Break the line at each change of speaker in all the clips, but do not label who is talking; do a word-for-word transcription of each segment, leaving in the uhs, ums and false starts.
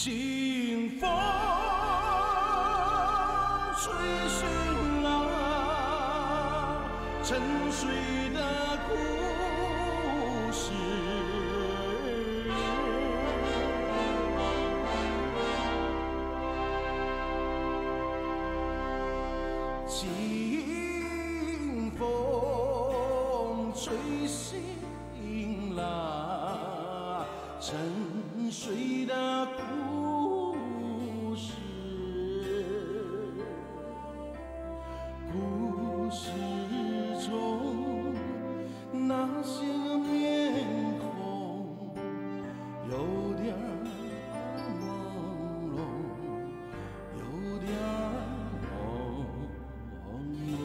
清风吹醒了沉睡的故事。清风吹醒了沉睡的故事，故事中那些面孔有点朦胧，有点朦胧。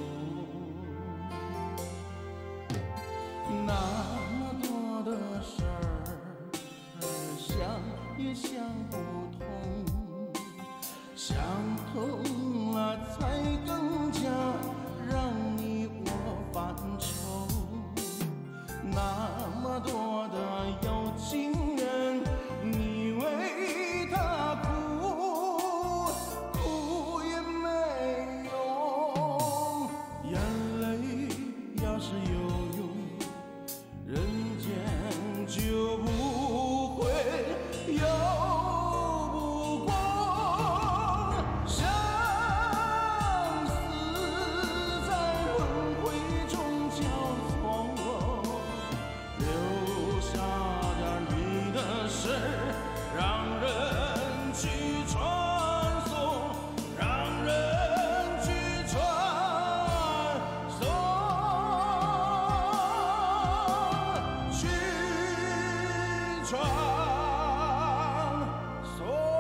那么多的事儿想也想不通，想通了才更加让你我犯愁。那么多的有情人，你为他哭，哭也没用，眼泪要是有用，人间就不会有不光。相思在轮回中交错，留下点你的事儿，让人去传颂，让人去传颂，去传颂。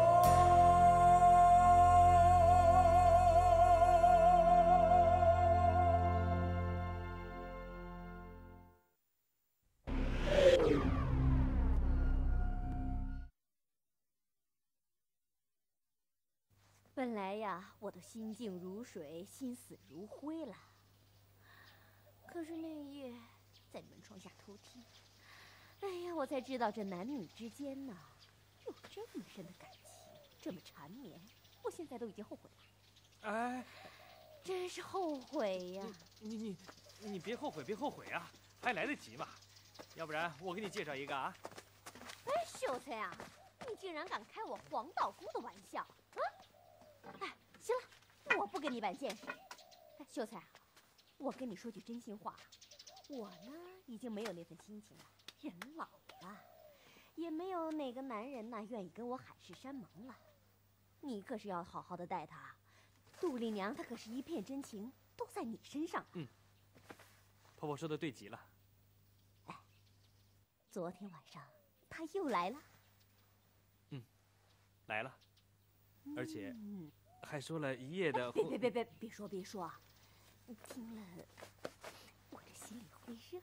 本来呀，我都心静如水，心死如灰了。可是那夜在门窗下偷听，哎呀，我才知道这男女之间呢，有这么深的感情，这么缠绵。我现在都已经后悔了，
哎，
真是后悔呀！
你你你你别后悔，别后悔啊，还来得及嘛。要不然我给你介绍一个啊。
哎，秀才啊，你竟然敢开我黄道宫的玩笑啊！哎，行了，我不跟你办见识。哎，秀才啊，我跟你说句真心话，我呢已经没有那份心情了，人老了，也没有哪个男人呢愿意跟我海誓山盟了。你可是要好好的待他，杜丽娘她可是一片真情都在你身上。
嗯，婆婆说的对极了。
哎，昨天晚上她又来了。
嗯，来了，而且还说了一夜的。
别别别别别说别说，你听了我这心里会热的。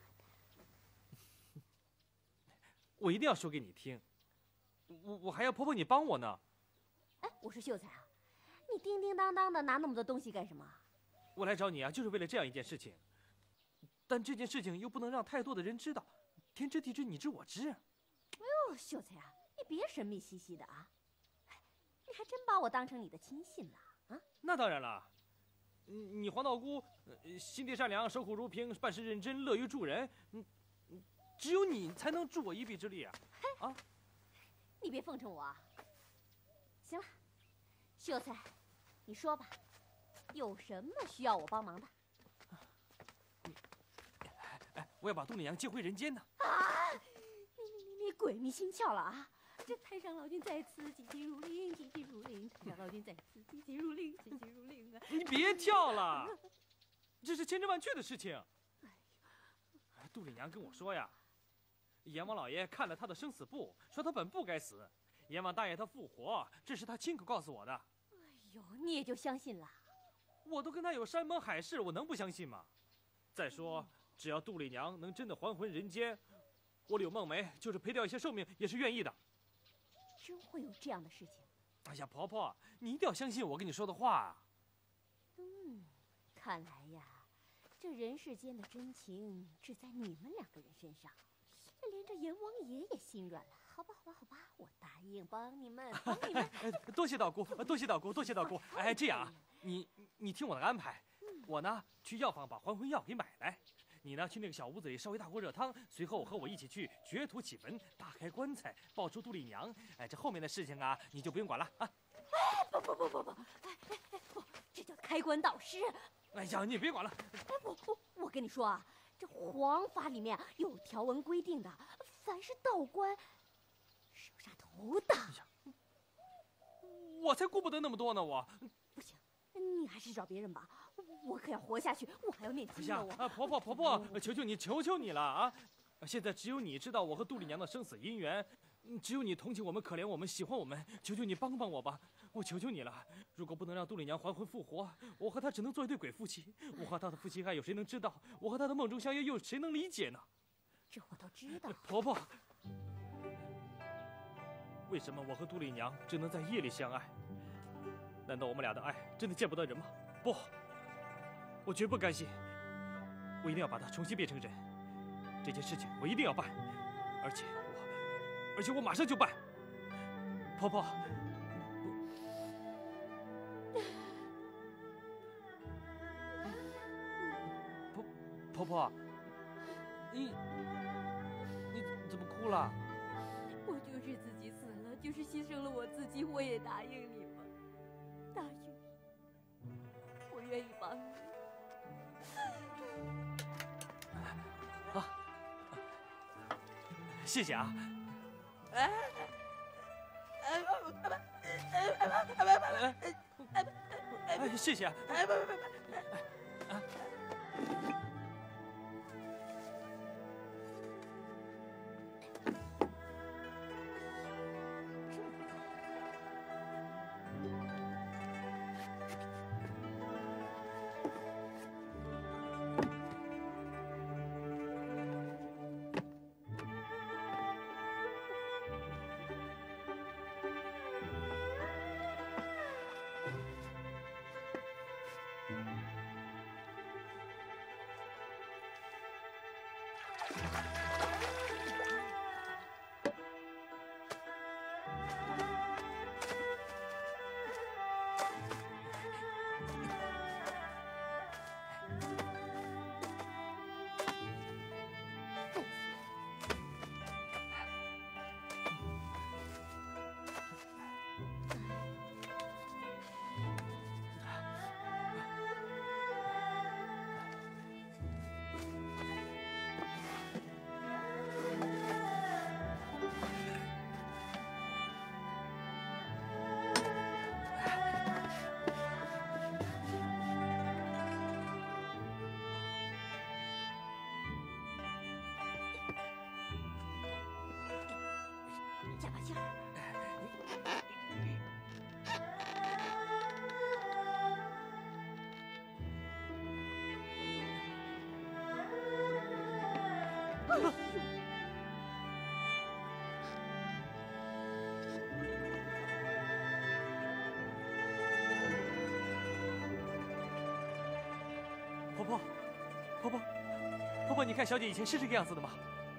我一定要说给你听，我我还要婆婆你帮我呢。
哎，我说秀才啊，你叮叮当当的拿那么多东西干什么？
我来找你啊，就是为了这样一件事情，但这件事情又不能让太多的人知道，天知地知你知我知。
哎呦，秀才啊，你别神秘兮兮的啊！你还真把我当成你的亲信了啊？
那当然了，你黄道姑心地善良，守口如瓶，办事认真，乐于助人，嗯，只有你才能助我一臂之力啊！啊，
你别奉承我啊！行了，秀才，你说吧，有什么需要我帮忙的？
哎，我要把杜丽娘接回人间呢！
啊，你你你你鬼迷心窍了啊！这太上老君在此，急急如令，急急如令；太上老君在此，急急如令，急急如令啊！
你别跳了，这是千真万确的事情。哎，杜丽娘跟我说呀，阎王老爷看了他的生死簿，说他本不该死。阎王大爷他复活，这是他亲口告诉我的。
哎呦，你也就相信了？
我都跟他有山盟海誓，我能不相信吗？再说，只要杜丽娘能真的还魂人间，我柳梦梅就是赔掉一些寿命也是愿意的。
真会有这样的事情？
哎呀，婆婆，你一定要相信我跟你说的话。
嗯，看来呀，这人世间的真情只在你们两个人身上，这连这阎王爷也心软了。 好吧，好吧，好吧，我答应帮你们，帮你们。
多谢道姑，多谢道姑，多谢道姑。哎，这样啊，你你听我的安排，我呢去药房把还魂药给买来，你呢去那个小屋子里烧一大锅热汤，随后和我一起去掘土起坟，打开棺材，抱出杜丽娘。哎，这后面的事情啊，你就不用管了啊。
哎，不不不不不，哎哎哎不，这叫开棺导师。
哎呀，你别管了。
哎，我我我跟你说啊，这皇法里面有条文规定的，凡是道观是要杀头的。
我才顾不得那么多呢，我。
不行，你还是找别人吧，我可要活下去，我还要念经呢。我
啊，婆婆婆婆，求求你，求求你了啊！现在只有你知道我和杜丽娘的生死姻缘，只有你同情我们、可怜我们、喜欢我们，求求你帮帮我吧！我求求你了，如果不能让杜丽娘还魂复活，我和她只能做一对鬼夫妻。我和她的夫妻爱有谁能知道？我和她的梦中相约又有谁能理解呢？
这我都知道。
婆婆，为什么我和杜丽娘只能在夜里相爱？难道我们俩的爱真的见不得人吗？不，我绝不甘心，我一定要把她重新变成人。这件事情我一定要办，而且我，而且我马上就办。婆婆。婆婆，你你怎么哭了？
我就是自己死了，就是牺牲了我自己，我也答应你们，答应，我愿意帮你。
啊，谢谢啊。
哎哎
哎，谢谢啊。
哎不不不不。
啊。
加把劲儿。哎呦！
婆婆，婆婆，婆婆，你看小姐以前是这个样子的吗？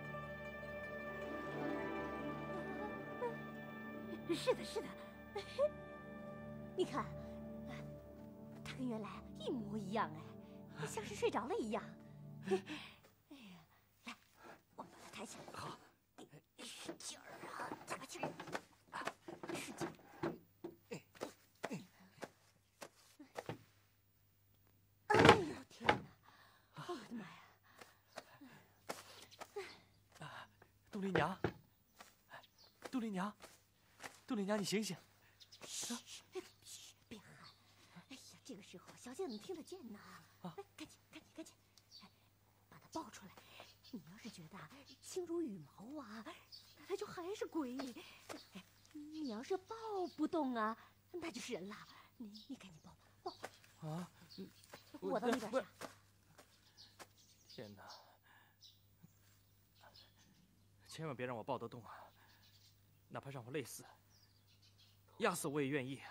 是的，是的，你看，她跟原来一模一样哎，像是睡着了一样。哎呀，来，我们把她抬起来。
好，
使劲儿啊，加把劲儿，使劲。哎呦天哪！我的妈呀！
杜丽娘，杜丽娘。杜丽娘，你醒醒！
嘘，嘘，别喊！哎呀，这个时候小姐怎么听得见呢？
啊！
哎，赶紧，赶紧，赶紧！哎，把她抱出来。你要是觉得轻如羽毛啊，那她就还是鬼。哎，你要是抱不动啊，那就是人了。你你赶紧抱吧，抱。
啊！
我到那边去。
天哪！千万别让我抱得动啊！哪怕让我累死。压死我也愿意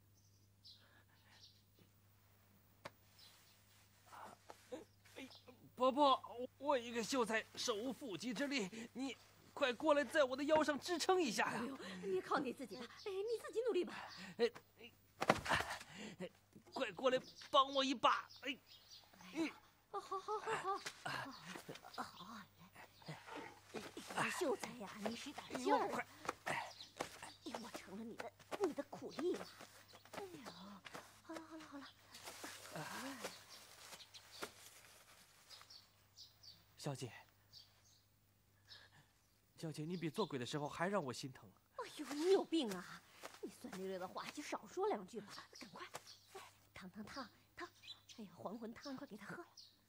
啊！婆婆，我一个秀才手无缚鸡之力，你快过来，在我的腰上支撑一下呀！
哎呦，你靠你自己吧，哎，你自己努力吧。
哎，哎快过来帮我一把！哎，
嗯，好好好好好，好，来，秀才呀，你使点劲儿。
快！
哎，我成了你的你的苦力了。哎呦，好了好了好了。
小姐，小姐，你比做鬼的时候还让我心疼。
哎呦，你有病啊！你酸溜溜的话就少说两句吧，赶快，哎，汤汤汤汤，哎呀，还魂汤，快给他喝了。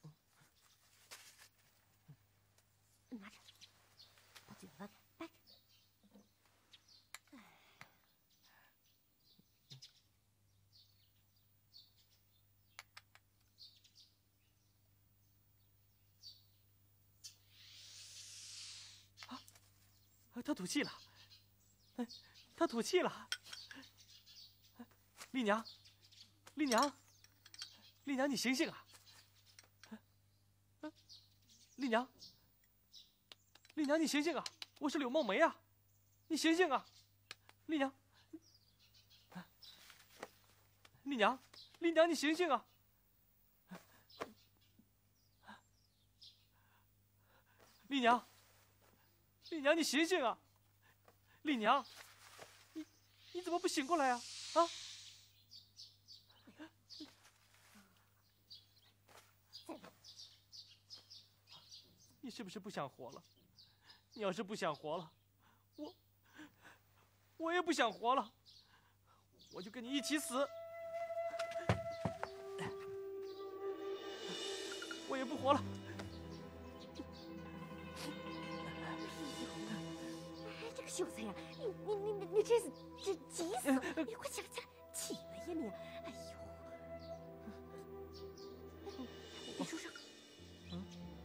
拿着，把嘴巴掰开，掰开。哎。
他吐气了，哎，他吐气了。丽娘，丽娘，丽娘，你醒醒啊！丽娘，丽娘，你醒醒啊！我是柳梦梅啊，你醒醒啊！丽娘，丽娘，丽娘，你醒醒啊！丽娘。丽娘，你醒醒啊！丽娘，你你怎么不醒过来啊？啊！你是不是不想活了？你要是不想活了，我我也不想活了，我就跟你一起死。我也不活了。
秀才呀，你你你你你这是这急死了！你快起来起来，起来呀你！哎呦，别出声。嗯。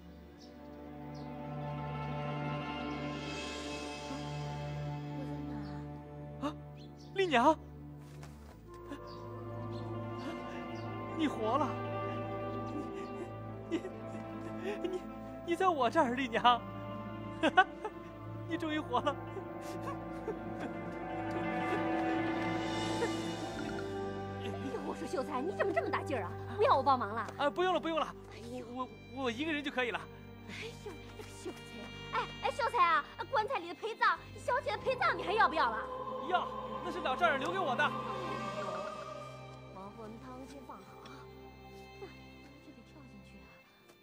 我在哪？啊，丽娘，你活了！你你你你在我这儿，丽娘，你终于活了！
我说秀才，你怎么这么大劲儿啊？不要我帮忙了？
啊，不用了，不用了，我我我一个人就可以了。
哎呦，这个秀才呀！哎哎，秀才啊，棺材里的陪葬，小姐的陪葬，你还要不要了？
要，那是老丈人留给我的。
还魂汤先放好，这得跳进去啊。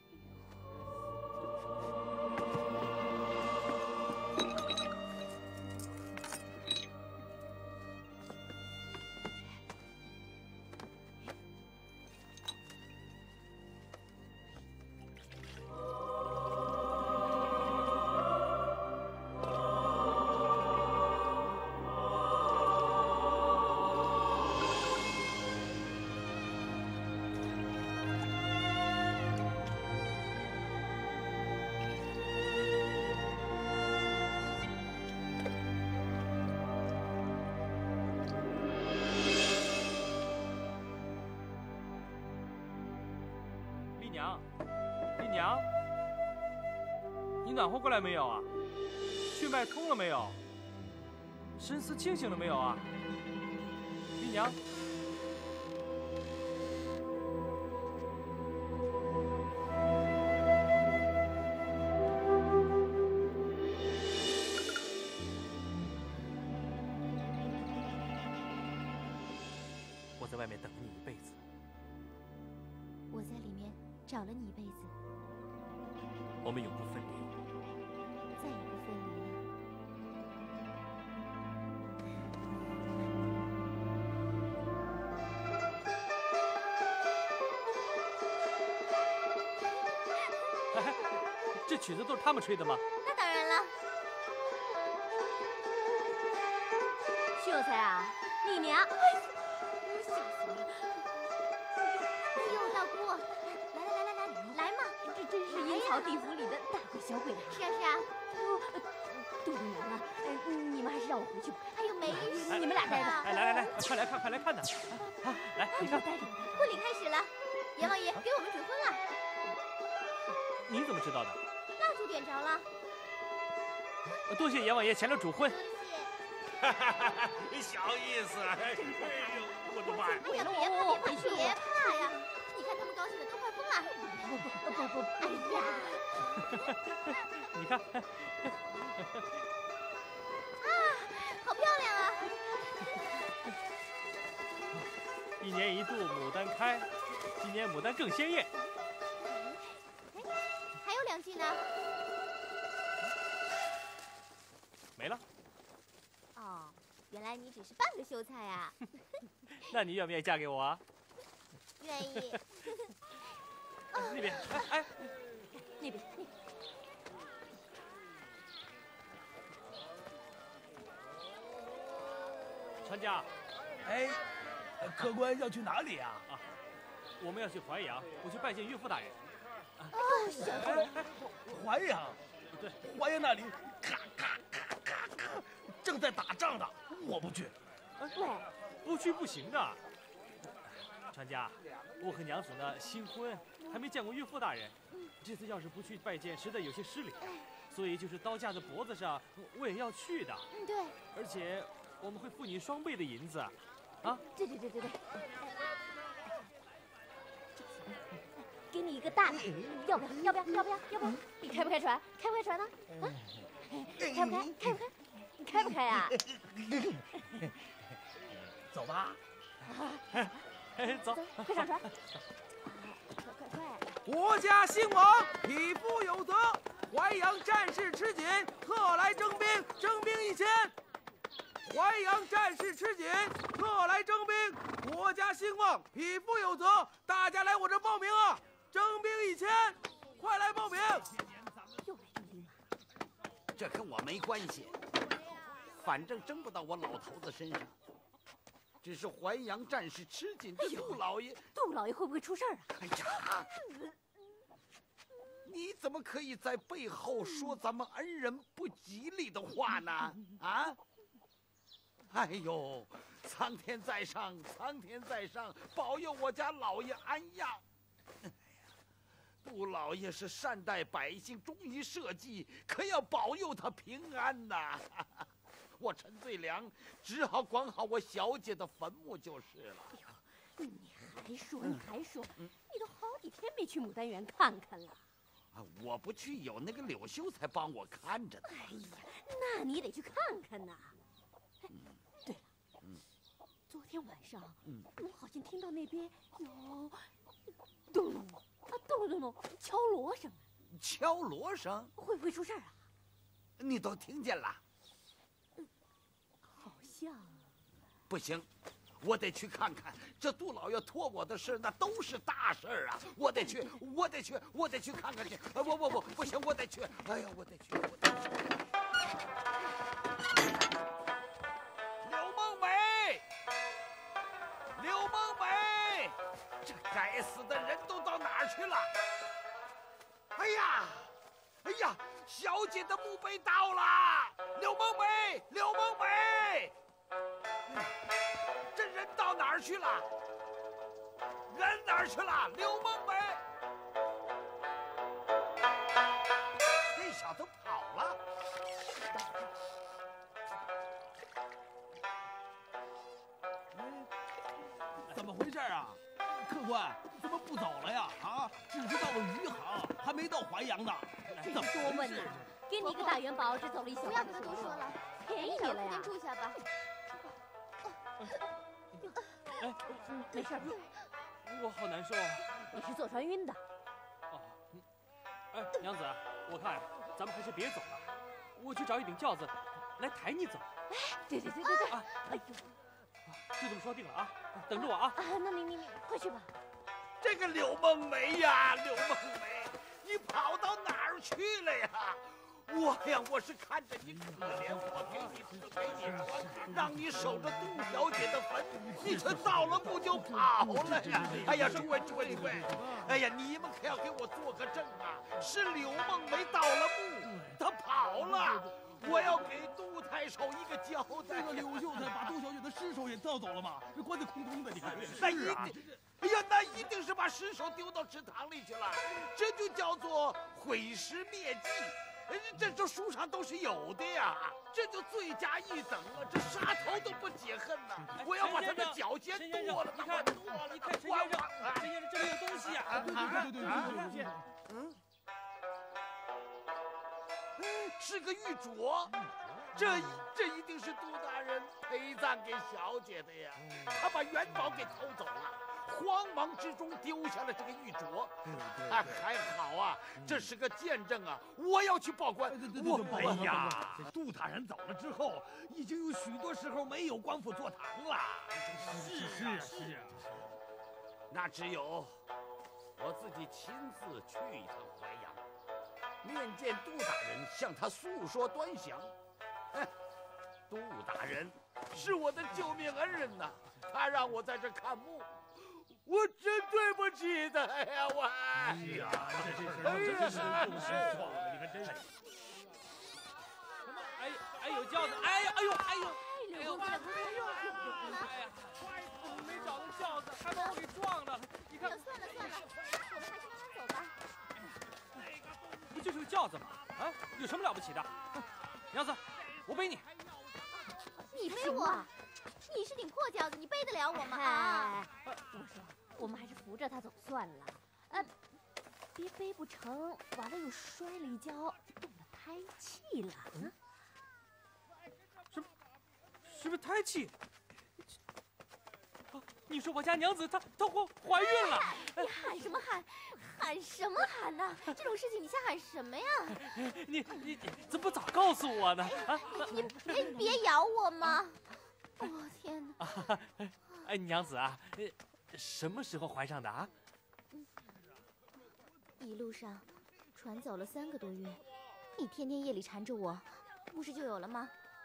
娘，丽娘，你暖和过来没有啊？血脉通了没有？神思清醒了没有啊？丽娘。我在外面等你一辈子。
我在里面找了你一辈子，
我们永不分离，
再也不分离
了。这曲子都是他们吹的吗？
那当然了。秀才啊，丽娘，哎，吓死我了！哎呦，大姑，来来来来来来嘛，这真是阴曹地府里的大鬼小鬼啊！是啊是啊。都这么晚了，哎，你们还是让我回去吧。还有没事，你们俩待着。
哎，来来来，快来看，快来看呢！啊，来，你看，
婚礼开始了，阎王爷给我们准婚了。
你怎么知道的？
蜡烛点着了。
多谢阎王爷前来主婚。
小意思。哎呦，我的妈呀！
哎呀，别怕，别怕，别怕呀！你看他们高兴的都快疯了。不不不不不，哎呀！
你看。
啊，好漂亮啊！
一年一度牡丹开，今年牡丹更鲜艳。
哎，还有两句呢。
没了。
哦，原来你只是半个秀才啊！
那你愿不愿意嫁给我啊？
愿意。
那边，哎哎，
那边，那边。
船家，
哎，客官要去哪里呀？
啊，我们要去淮阳，我去拜见岳父大人。
哦，小子，
淮阳，
对，
淮阳那里咔咔咔咔咔，正在打仗呢，我不去。
喂，
不去不行的。船家，我和娘子呢新婚，还没见过岳父大人，这次要是不去拜见，实在有些失礼。所以就是刀架在脖子上，我也要去的。
嗯，对。
而且我们会付你双倍的银子，啊？
对对对对对。给你一个大的，要不要？要不要？要不要？要不要？你开不开船？开不开船呢？啊？开不开？开不开？你开不开啊？
走吧。
走，
快上船！快快快！
国家兴亡，匹夫有责。淮阳战事吃紧，特来征兵，征兵一千。淮阳战事吃紧，特来征兵。国家兴亡，匹夫有责。大家来我这报名啊！征兵一千，快来报名！
又来征兵了。
这跟我没关系，反正征不到我老头子身上。只是淮阳战事吃紧，这杜老爷，
杜老爷会不会出事儿啊？
哎呀，你怎么可以在背后说咱们恩人不吉利的话呢？啊！哎呦，苍天在上，苍天在上，保佑我家老爷安养。哎呀，杜老爷是善待百姓，忠于社稷，可要保佑他平安呐。我陈最良只好管好我小姐的坟墓就是了。
哎呦，你还说你还说，嗯、你都好几天没去牡丹园看看了。
啊，我不去，有那个柳秀才帮我看着呢。
哎呀，那你得去看看呐。哎，对了，嗯，昨天晚上，嗯，我好像听到那边有咚咚啊咚咚咚敲锣声。
敲锣声？
会不会出事儿啊？
你都听见了？
好像。
不行，我得去看看。这杜老爷托我的事，那都是大事啊！我得去，我得去，我得去看看去。不不不，不行，我得去。哎呀，我得去，我得去。柳梦梅，柳梦梅，这该死的人都到哪儿去了？哎呀，哎呀，小姐的墓碑到了！柳梦梅，柳梦梅。这人到哪儿去了？人哪儿去了？柳梦梅，这小子跑了。
怎么回事啊？客官怎么不走了呀？啊，只是到了余杭，还没到淮阳呢。怎么
多问呢？给你一个大元宝，只走了一小时。不要跟他多说了，便宜你了呀。先住下吧。
哎，
没事。
我好难受啊！
你是坐船晕的。
哦，哎，娘子，我看咱们还是别走了，我去找一顶轿子来抬你走。
哎，对对对对对！啊、哎呦，
就这么说定了啊！等着我啊！
啊，那你你你快去吧。
这个柳梦梅呀，柳梦梅，你跑到哪儿去了呀？我呀，我是看着你可怜，我给你吃给你穿，让你守着杜小姐的坟，你却到了墓就跑了呀！哎呀，诸位诸位诸位，哎呀，你们可要给我做个证啊！是柳梦梅到了墓，她跑了，我要给杜太守一个交代。
这个柳秀才把杜小姐的尸首也盗走了嘛？这棺材空空的，你看。
那一定，哎呀，那一定是把尸首丢到池塘里去了，这就叫做毁尸灭迹。 这这书上都是有的呀，这就罪加一等啊！这杀头都不解恨呐！我要把他的脚先剁了，
你看，你看，陈先生，陈先生这里有东西啊！
对对对对对对对，
嗯，是个玉镯，这这一定是杜大人陪葬给小姐的呀！他把元宝给偷走了。慌忙之中丢下了这个玉镯，哎，还好啊，这是个见证啊！我要去报官。
我
哎呀，
这杜大人走了之后，已经有许多时候没有官府坐堂了。
是是啊是啊，
那只有我自己亲自去一趟淮阳，面见杜大人，向他诉说端详。哎，杜大人是我的救命恩人呐，他让我在这看墓。我真对不起他呀！我
哎呀，这这这真是不识错了，你看真是。
什么？哎哎有轿子！哎呀哎呦哎呦！
哎呦，快快
哎呦哎呀！我没找到轿子，还把我给撞了。你看，
算了算了，我们还是慢慢走吧。
不就是个轿子吗？啊，有什么了不起的？娘子，我背你。
你背我？你是顶破轿子，你背得了我吗？啊！我说，我们还是扶着他走算了。呃，别背不成，完了又摔了一跤，动了胎气了。嗯，
是是不是胎气？啊，你说我家娘子她她怀怀孕了？
你喊什么喊？喊什么喊呢？这种事情你瞎喊什么呀？
你你你怎么不早告诉我呢？啊，
你别别咬我嘛！哦天哪！
啊，哎，娘子啊，什么时候怀上的啊？
一路上，船走了三个多月，你天天夜里缠着我，不是就有了吗？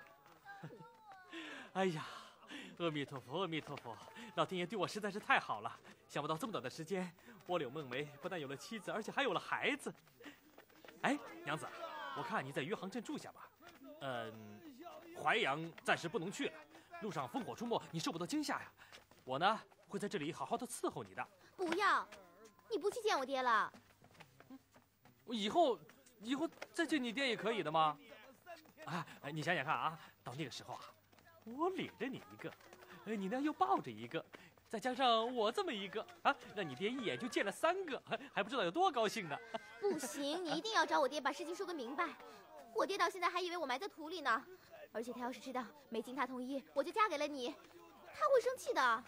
哎呀，阿弥陀佛，阿弥陀佛，老天爷对我实在是太好了！想不到这么短的时间，我柳梦梅不但有了妻子，而且还有了孩子。哎，娘子，我看你在余杭镇住下吧。嗯，淮阳暂时不能去了。路上烽火出没，你受不得惊吓呀！我呢，会在这里好好的伺候你的。
不要，你不去见我爹了。
我以后，以后再见你爹也可以的吗？啊，你想想看啊，到那个时候啊，我领着你一个，你呢又抱着一个，再加上我这么一个啊，让你爹一眼就见了三个，还不知道有多高兴呢。
不行，你一定要找我爹把事情说个明白。我爹到现在还以为我埋在土里呢。而且他要是知道没经他同意我就嫁给了你，他会生气的。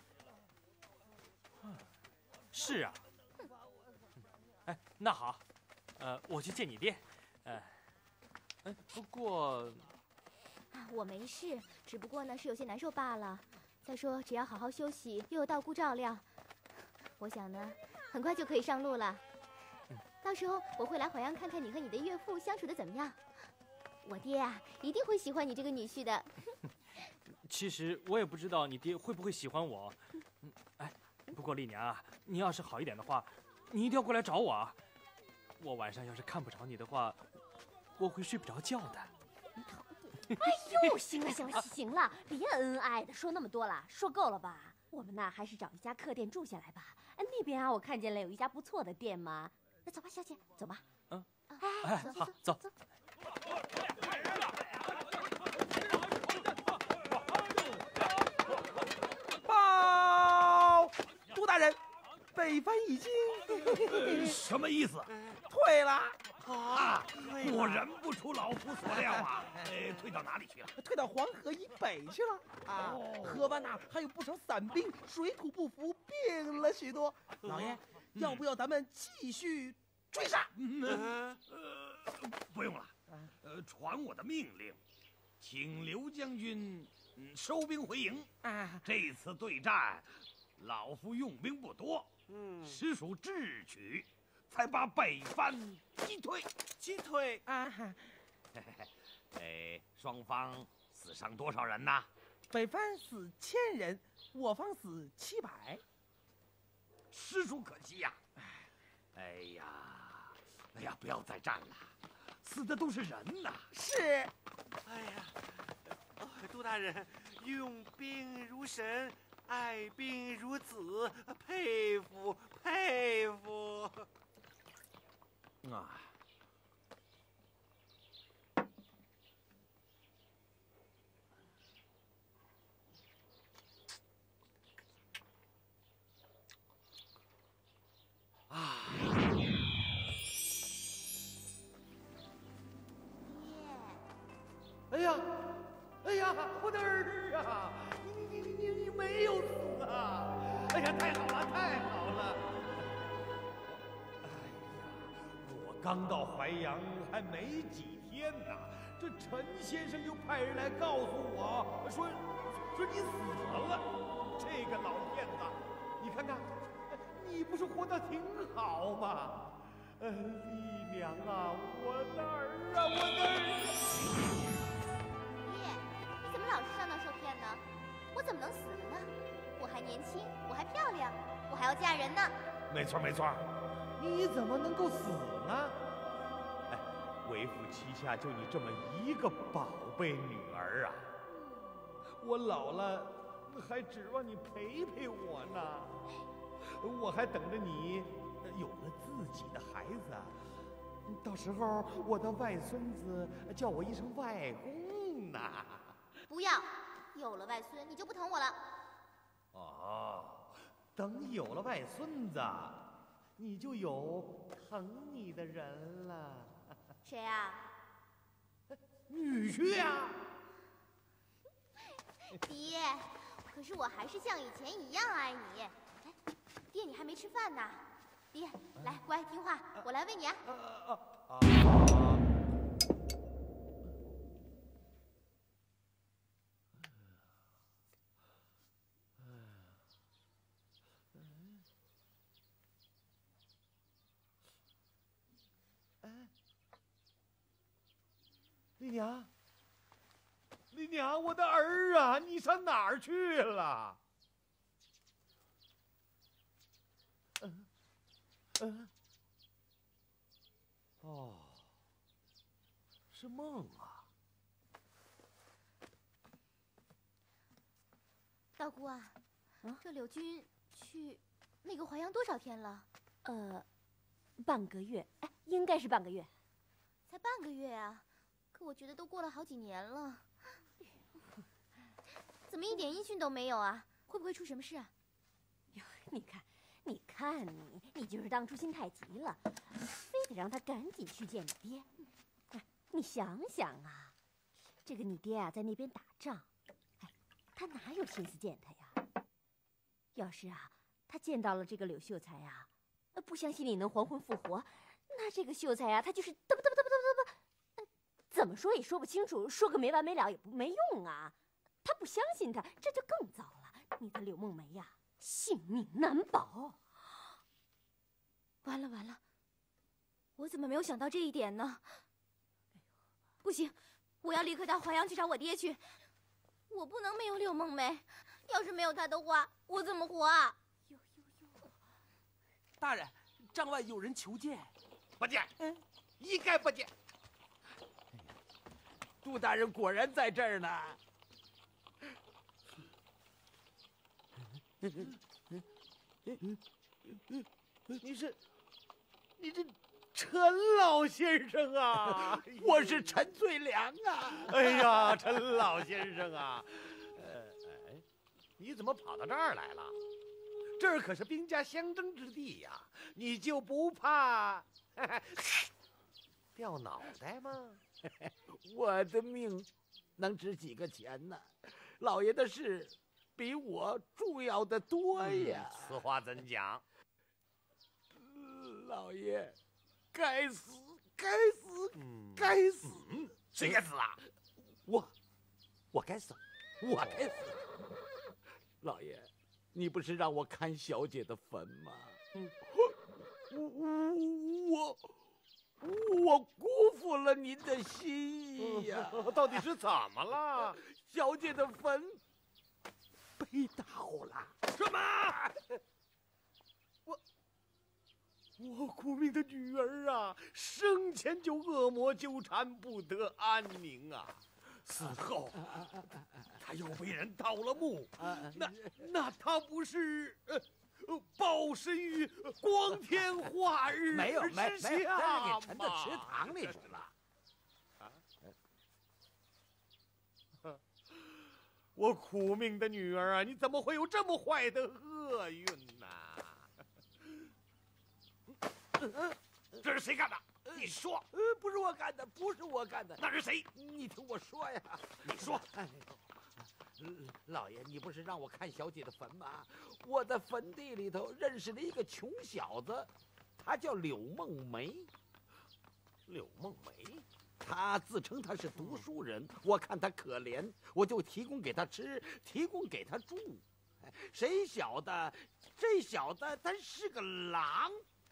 是啊。哎，那好，呃，我去见你爹。呃，哎，不过，
我没事，只不过呢是有些难受罢了。再说只要好好休息，又有道姑照料，我想呢很快就可以上路了。到时候我会来淮阳看看你和你的岳父相处的怎么样。我爹啊，一定会喜欢你这个女婿的。
其实我也不知道你爹会不会喜欢我。嗯，哎，不过丽娘啊，你要是好一点的话，你一定要过来找我啊。我晚上要是看不着你的话，我会睡不着觉的。
哎呦，行了行了行了，别恩爱的，说那么多了，说够了吧？我们呢还是找一家客店住下来吧。那边啊，我看见了有一家不错的店嘛。那走吧，小姐，走吧。嗯，哎，
好，走走。
报，杜大人，北藩已经
什么意思？
退了
啊！果然不出老夫所料啊！哎，退到哪里去了？
退到黄河以北去了啊！河湾那还有不少散兵，水土不服，病了许多。老爷，要不要咱们继续追杀？
呃，不用了。呃，传我的命令，请刘将军嗯收兵回营。啊，这次对战，老夫用兵不多，嗯，实属智取，才把北藩击退。
击退啊！
哎，双方死伤多少人呐？
北藩死千人，我方死七百，
实属可惜呀！哎呀，哎呀，不要再战了。死的都是人呐！
是，
哎呀，哦，杜大人用兵如神，爱兵如子，佩服佩服。
啊，
哎呀，哎呀，我的儿啊！你你你你没有死啊！哎呀，太好了，太好了！哎呀，我刚到淮阳还没几天呢，这陈先生就派人来告诉我说，说你死了。这个老骗子，你看看，你不是活得挺好吗？呃，丽娘啊，我的儿啊，我的儿！
爹，你怎么老是上当受骗呢？我怎么能死了呢？我还年轻，我还漂亮，我还要嫁人呢。
没错没错，你怎么能够死呢？哎，为父膝下就你这么一个宝贝女儿啊，我老了还指望你陪陪我呢，我还等着你有了自己的孩子，到时候我的外孙子叫我一声外公呢。
不要，有了外孙你就不疼我了。
哦，等有了外孙子，你就有疼你的人了。
谁啊？
女婿呀。
爹，可是我还是像以前一样爱你。哎，爹，你还没吃饭呢。爹，来，乖，听话，我来喂你啊。
啊啊啊！哎，丽娘，丽娘，我的儿啊，你上哪儿去了？嗯嗯。哦，是梦啊。
道姑啊，啊这柳军去那个淮阳多少天了？
呃，半个月，哎，应该是半个月。
才半个月啊，可我觉得都过了好几年了，怎么一点音讯都没有啊？会不会出什么事啊？
哟，你看，你看你，你就是当初心太急了，非得让他赶紧去见你爹。哎，你想想啊，这个你爹啊在那边打仗，哎，他哪有心思见他呀？要是啊，他见到了这个柳秀才啊，不相信你能还魂复活，那这个秀才啊，他就是嘚啵嘚啵嘚啵嘚啵，怎么说也说不清楚，说个没完没了也不没用啊。他不相信他，这就更糟了。你的柳梦梅呀，性命难保。
完了完了，我怎么没有想到这一点呢？不行，我要立刻到淮阳去找我爹去。我不能没有柳梦梅，要是没有她的话，我怎么活啊？
呦呦呦！
大人，帐外有人求见。
不见，嗯，一概不见。
杜大人果然在这儿呢。
你是，你这陈老先生啊！
我是陈最良啊！
哎呀，陈老先生啊，呃，哎，你怎么跑到这儿来了？这儿可是兵家相争之地呀，你就不怕掉脑袋吗？
我的命能值几个钱呢？老爷的事比我重要的多呀。
此话怎讲？
老爷，该死，该死，
嗯，
该死！
嗯，谁该死啊？
我，我该死，我该死！老爷，你不是让我看小姐的坟吗？嗯，我我我辜负了您的心意呀！
到底是怎么了？
小姐的坟被盗了！
什么？我我苦命的女儿啊，生前就恶魔纠缠，不得安宁啊！死后，她又被人盗了墓，那那她不是呃报身于光天化日
没有，没
之
没有，
下
但是给沉到
吗
池塘里去了。
我苦命的女儿啊，你怎么会有这么坏的厄运呢？这是谁干的？
你说，
呃，不是我干的，不是我干的，
那是谁？
你听我说呀，
你说。
哎呦，老爷，你不是让我看小姐的坟吗？我在坟地里头认识了一个穷小子，他叫柳梦梅。
柳梦梅，
他自称他是读书人，我看他可怜，我就提供给他吃，提供给他住。谁晓得这小子他是个狼，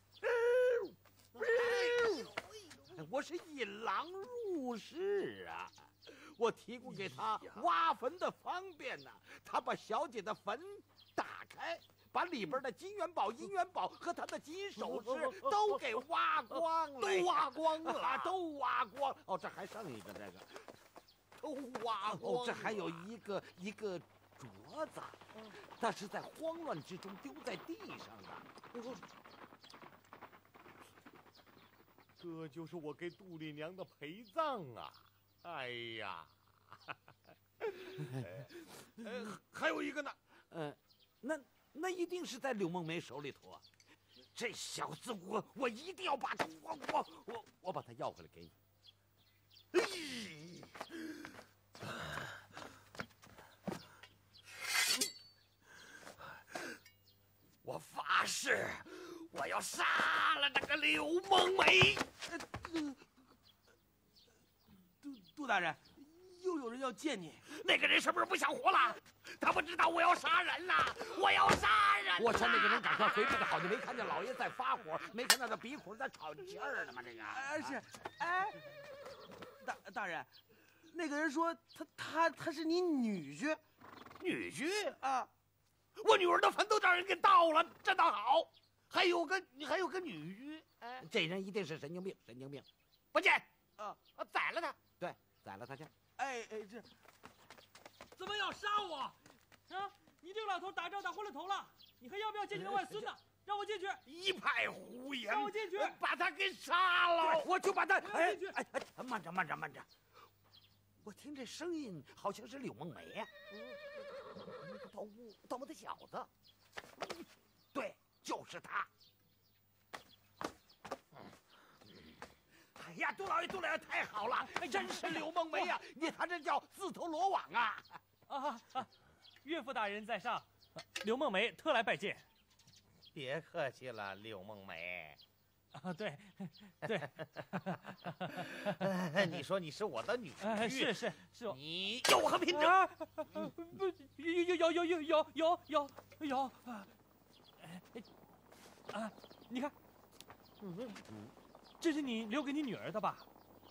我是引狼入室啊！我提供给他挖坟的方便呢、啊，他把小姐的坟打开，把里边的金元宝、银元宝和他的金首饰都给挖光了，
都挖光了，
都挖光。哦，这还剩一个，这个
都挖光了。
哦，这还有一个一个镯子，那是在慌乱之中丢在地上的。
这就是我给杜丽娘的陪葬啊！哎呀，呃，还有一个呢，
呃，那那一定是在柳梦梅手里头啊！这小子，我我一定要把他，我我我我把他要回来给你。
我发誓，我要杀了那个柳梦梅。
杜杜大人，又有人要见你。
那个人是不是不想活了？他不知道我要杀人呐！我要杀人！
我劝那个人赶快回去的好，你没看见老爷在发火，没看到他鼻孔在喘气儿呢吗？这个，
哎是，哎，大大人，那个人说他他他是你女婿，
女婿
啊，
我女儿的坟都让人给盗了，这倒好，还有个还有个女婿，
哎，这人一定是神经病，神经病，
不见
啊，
宰了他，
对，宰了他去。
哎哎这，
怎么要杀我？啊！你这个老头打仗打昏了头了，你还要不要见你的外孙呢？让我进去！
一派胡言！
让我进去！
把他给杀了！
我就把他……哎
进去
哎哎，慢着慢着慢着，我听这声音好像是柳梦梅呀、啊，那个盗墓盗墓的小子，对，就是他。哎呀，杜老爷，杜老爷，太好了，真是柳梦梅呀、啊！你看这叫自投罗网啊！
啊啊！岳父大人在上，柳梦梅特来拜见。
别客气了，柳梦梅。
啊，对，对。
你说你是我的女婿，
哎，是是是，
你有何凭证？
啊、不，有有有有有有有有有啊！啊，你看，嗯，这是你留给你女儿的吧？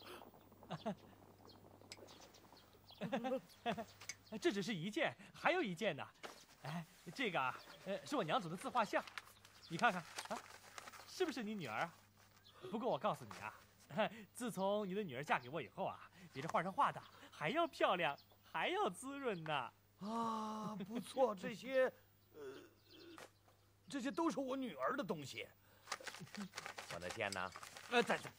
这只是一件，还有一件呢。哎，这个啊，呃，是我娘子的自画像，你看看啊，是不是你女儿啊？不过我告诉你啊，自从你的女儿嫁给我以后啊，比这画上画的还要漂亮，还要滋润呢。
啊，不错，这些，呃，这些都是我女儿的东西。我的天哪！
呃，在这，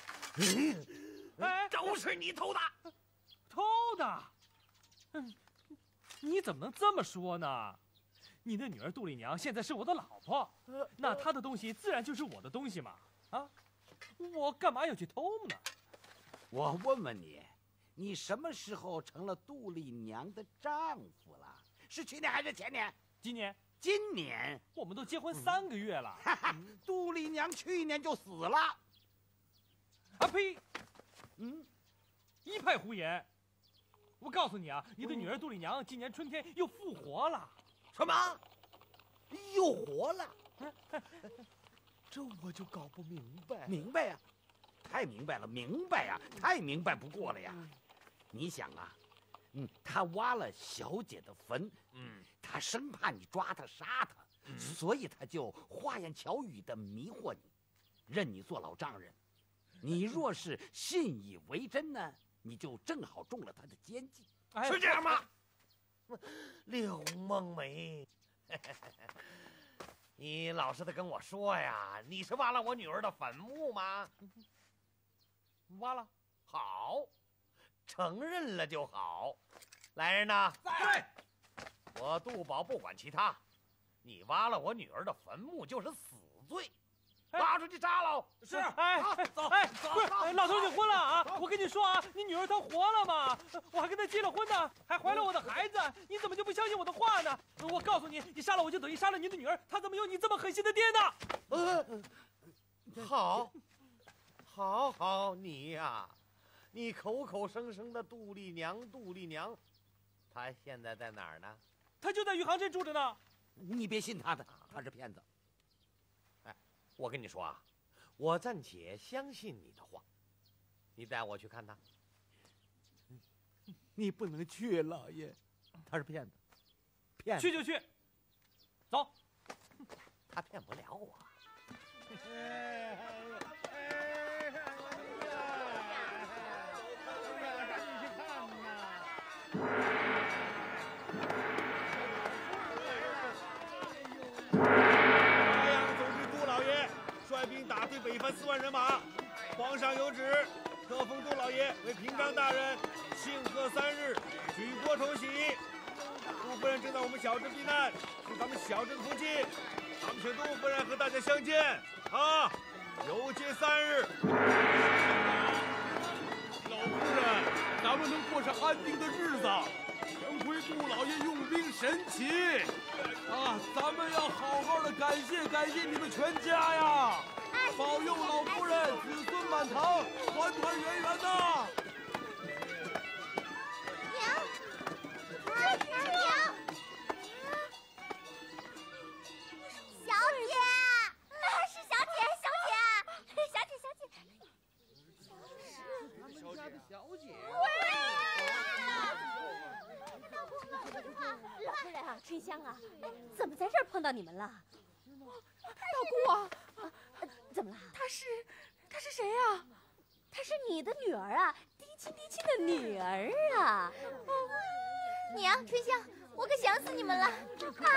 哎，
都是你偷的，
偷的。嗯，你怎么能这么说呢？你的女儿杜丽娘现在是我的老婆，那她的东西自然就是我的东西嘛。啊，我干嘛要去偷呢？
我问问你，你什么时候成了杜丽娘的丈夫了？是去年还是前年？
今年，
今年。
我们都结婚三个月了。
哈哈，杜丽娘去年就死了。
啊呸！
嗯，
一派胡言。我告诉你啊，你的女儿杜丽娘今年春天又复活了。
什么？
又活了？
这我就搞不明白。
明白呀、啊，太明白了，明白呀、啊，太明白不过了呀。你想啊，嗯，他挖了小姐的坟，嗯，他生怕你抓他杀他，嗯、所以他就花言巧语的迷惑你，认你做老丈人。你若是信以为真呢，你就正好中了他的奸计。
哎、
是这样吗？柳梦梅，你老实的跟我说呀，你是挖了我女儿的坟墓吗？
挖了。
好，承认了就好。来人呐，
在。
我杜宝不管其他，你挖了我女儿的坟墓就是死罪。
拉出去杀喽！
是，哎，走，哎，不是，老头，你昏了啊！我跟你说啊，你女儿她活了吗？我还跟她结了婚呢，还怀了我的孩子，你怎么就不相信我的话呢？我告诉你，你杀了我就等于杀了你的女儿，她怎么有你这么狠心的爹呢？
呃，好，好，好，你呀，你口口声声的杜丽娘，杜丽娘，她现在在哪儿呢？
她就在余杭镇住着呢。
你别信他的，他是骗子。哎，我跟你说啊，我暂且相信你的话，你带我去看他。
你不能去，老爷，
他是骗子，骗子
去就去，走。
他骗不了我。
打退北藩四万人马，皇上有旨，特封杜老爷为平章大人，庆贺三日，举国同喜。杜夫人正在我们小镇避难，是咱们小镇福气，咱们请杜夫人和大家相见啊！有节三日。
老夫人，咱们能过上安定的日子，全亏杜老爷用兵神奇啊！咱们要好好的感谢感谢你们全家呀！保佑老夫人子孙满堂，团团圆圆呐！
娘，娘，娘，小姐，是小姐，小姐，小姐，小姐，
是他们家的小姐。
老夫人啊，春香啊，怎么在这儿碰到你们了？
大姑啊！
怎么了？
她是，她是谁呀？
她是你的女儿啊，嫡亲嫡亲的女儿啊！
娘，春香，我可想死你们了！啊！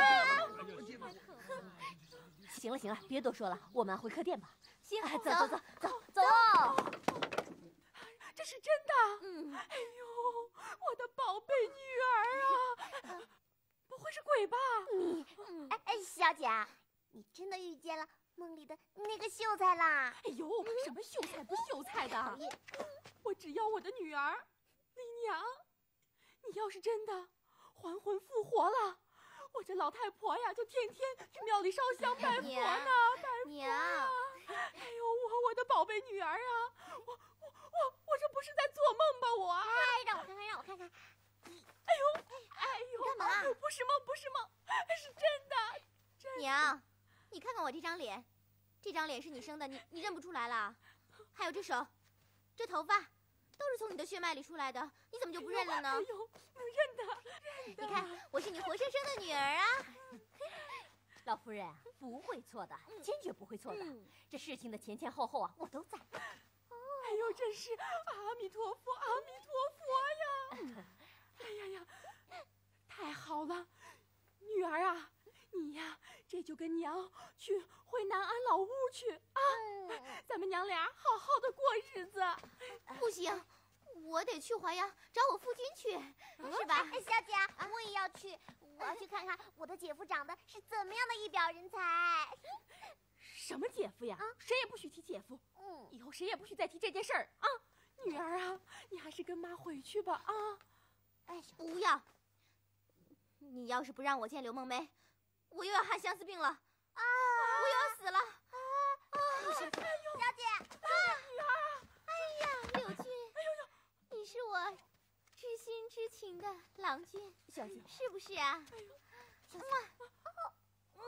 行了行了，别多说了，我们回客店吧。
行，
走走走走走。
这是真的？嗯。哎呦，我的宝贝女儿啊！不会是鬼吧？
你，
哎哎，小姐，你真的遇见了梦里的那个秀才啦？
哎呦，什么秀才不秀才的？我只要我的女儿，丽娘。你要是真的还魂复活了，我这老太婆呀，就天天去庙里烧香拜佛呢，拜佛呀！哎呦，我我的宝贝女儿啊，我我我我这不是在做梦吧？我
哎，让我看看，让我看看。
哎呦，哎呦，
干嘛？
不是梦，不是梦，是真的，真的。
娘，你看看我这张脸，这张脸是你生的，你你认不出来了？还有这手，这头发，都是从你的血脉里出来的，你怎么就不认了呢？
哎呦，认得，认得。
你看，我是你活生生的女儿啊！
老夫人不会错的，坚决不会错的。嗯、这事情的前前后后啊，我都在。
哎呦，真是阿弥陀佛，阿弥陀佛呀！哎呀呀，太好了，女儿啊，你呀，这就跟娘去回南安老屋去啊，嗯、咱们娘俩好好的过日子。
不行，我得去淮阳找我父亲去，是吧？
哎，小姐，我也要去，我要去看看我的姐夫长得是怎么样的一表人才。
什么姐夫呀？啊、谁也不许提姐夫。嗯，以后谁也不许再提这件事儿啊！女儿啊，你还是跟妈回去吧啊！
哎，不要！你要是不让我见刘梦梅，我又要患相思病了啊！我又要死了啊！啊！
小姐，啊，
女儿，哎呀，柳俊，哎呦呦，你是我知心知情的郎君，
小姐
是不是啊？哎呦，小姐，嗯，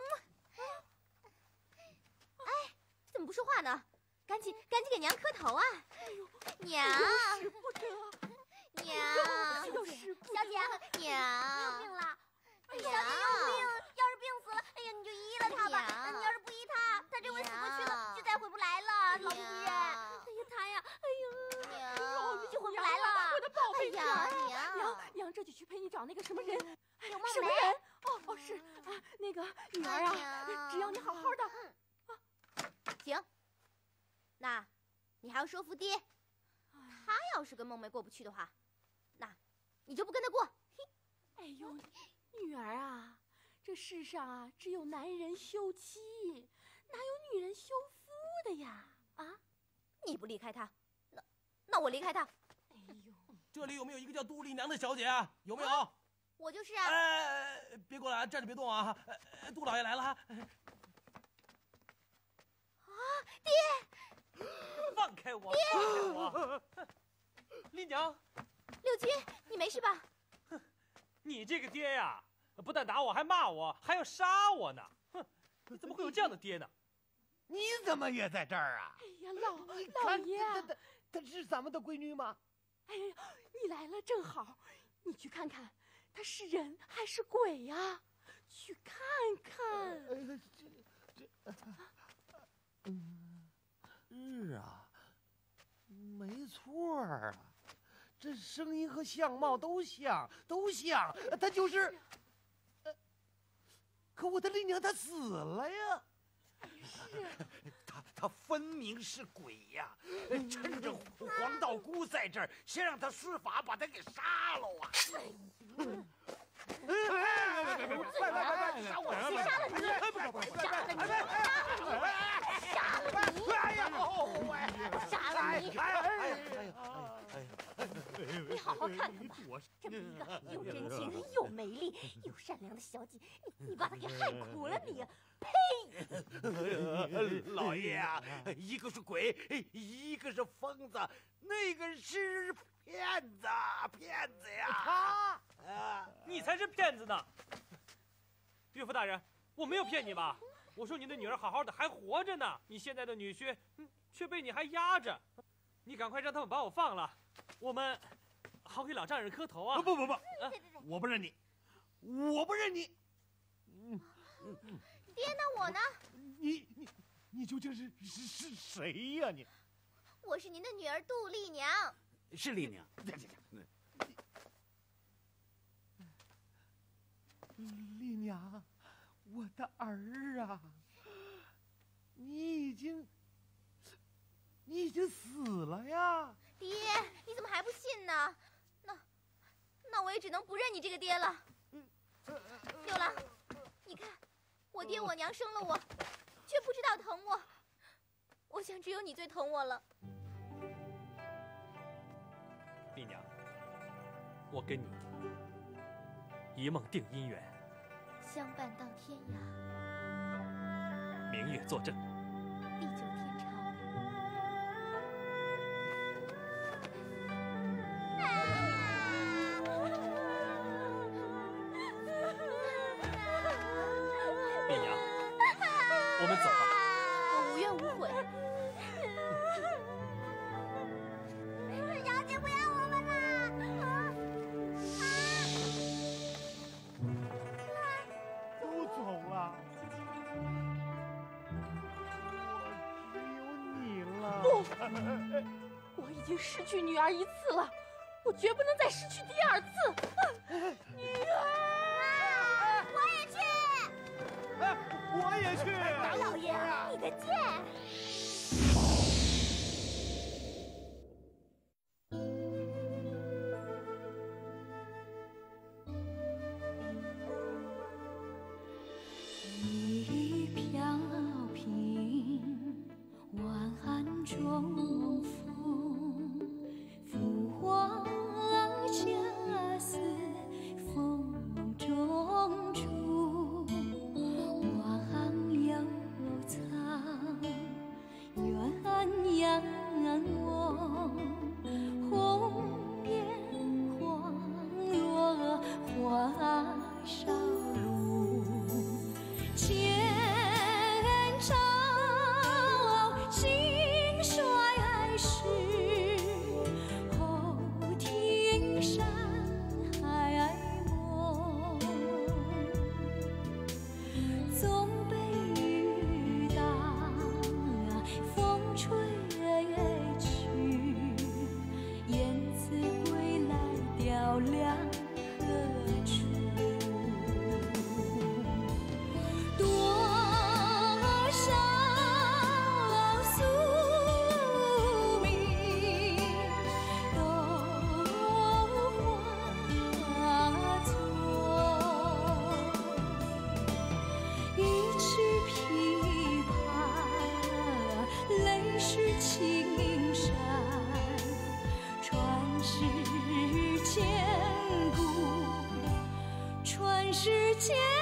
哎，怎么不说话呢？赶紧赶紧给娘磕头啊！
哎呦，
娘，
有使不得。
娘，
有事不得。
小姐，娘，
你有病了。
哎呀，
小姐有病，要是病死了，哎呀，你就医了他吧。你要是不医他，他这回死过去了，就再回不来了。老夫人，哎呀，他呀，哎呦，
娘，
就回不来了。
我的宝贝娘，
娘，
娘，娘这就去陪你找那个什么人。
刘梦梅。
什么人？哦哦，是啊，那个女儿啊，只要你好好的。
行。那，你还要说服爹。他要是跟梦梅过不去的话，那，你就不跟他过。
哎呦，女儿啊，这世上啊，只有男人休妻，哪有女人休夫的呀！
啊，你不离开他，那那我离开他。
哎呦，
这里有没有一个叫杜丽娘的小姐啊？有没有？啊、
我就是啊。
哎，别过来，站着别动啊！杜老爷来了啊！
啊，爹！
放开我！
爹！
放开我！丽娘，
六军，你没事吧？
哼，你这个爹呀，不但打我，还骂我，还要杀我呢！哼，你怎么会有这样的爹呢？
你怎么也在这儿啊？
哎呀，老
你
老
看
爷，
她她她是咱们的闺女吗？
哎呀，你来了正好，你去看看，她是人还是鬼呀？去看看。
呃，这这，嗯，是啊，没错啊，这声音和相貌都像，都像，她就是，呃，可我的丽娘她死了呀。
他他分明是鬼呀！趁着黄道姑在这儿，先让他施法把他给杀了啊！
别别别别别！杀我！谁杀了你？杀了你！杀了你！杀了你！
哎呀！
杀了你！
哎呀！哎呀！
你好好看看吧，这么一个又真情又美丽又善良的小姐，你你把她给害苦了你！呸！
老爷啊，一个是鬼，一个是疯子，那个是骗子，骗子呀！
他，啊，你才是骗子呢！岳父大人，我没有骗你吧？我说你的女儿好好的，还活着呢，你现在的女婿，嗯，却被你还压着，你赶快让他们把我放了，我们好给老丈人磕头啊！
不不不，啊、我不认你，我不认你。
嗯嗯。爹，那我呢？
你你你究竟是是是谁呀、啊？你，
我是您的女儿杜丽娘。
是丽娘。
丽娘，我的儿啊，你已经你已经死了呀！
爹，你怎么还不信呢？那那我也只能不认你这个爹了。六郎，你看。我爹我娘生了我，却不知道疼我。我想只有你最疼我了。
丽娘，我跟你一梦定姻缘，
相伴到天涯，
明月作证，
地久天长。
丽娘，我们走吧。
我无怨无悔。小姐不要我们了！啊
啊！都走了，我只有你了。
不，我已经失去女儿一次了，我绝不能再失去第二次。女儿。
我也去！
大老爷，你的剑！
一飘萍，晚寒中风，浮华相思，风中处。 青山，传世千古，传世千古。